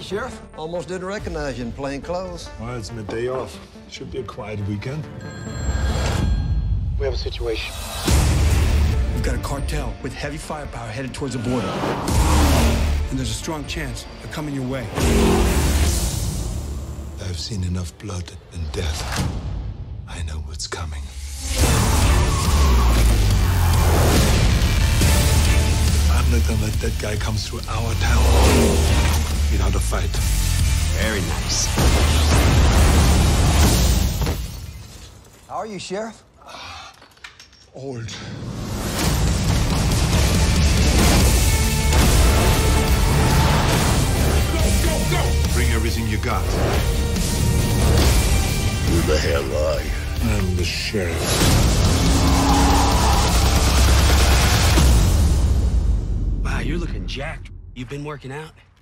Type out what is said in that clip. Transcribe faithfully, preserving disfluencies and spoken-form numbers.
Sheriff. Almost didn't recognize you in plain clothes. Well, it's my day off. Should be a quiet weekend. We have a situation. We've got a cartel with heavy firepower headed towards the border. And there's a strong chance they're coming your way. I've seen enough blood and death. I know what's coming. I'm not gonna let that guy come through our town without a fight. Very nice. How are you, Sheriff? Old. Go, go, go! Bring everything you got. Who the hell are you? I'm the sheriff. Wow, you're looking jacked. You've been working out?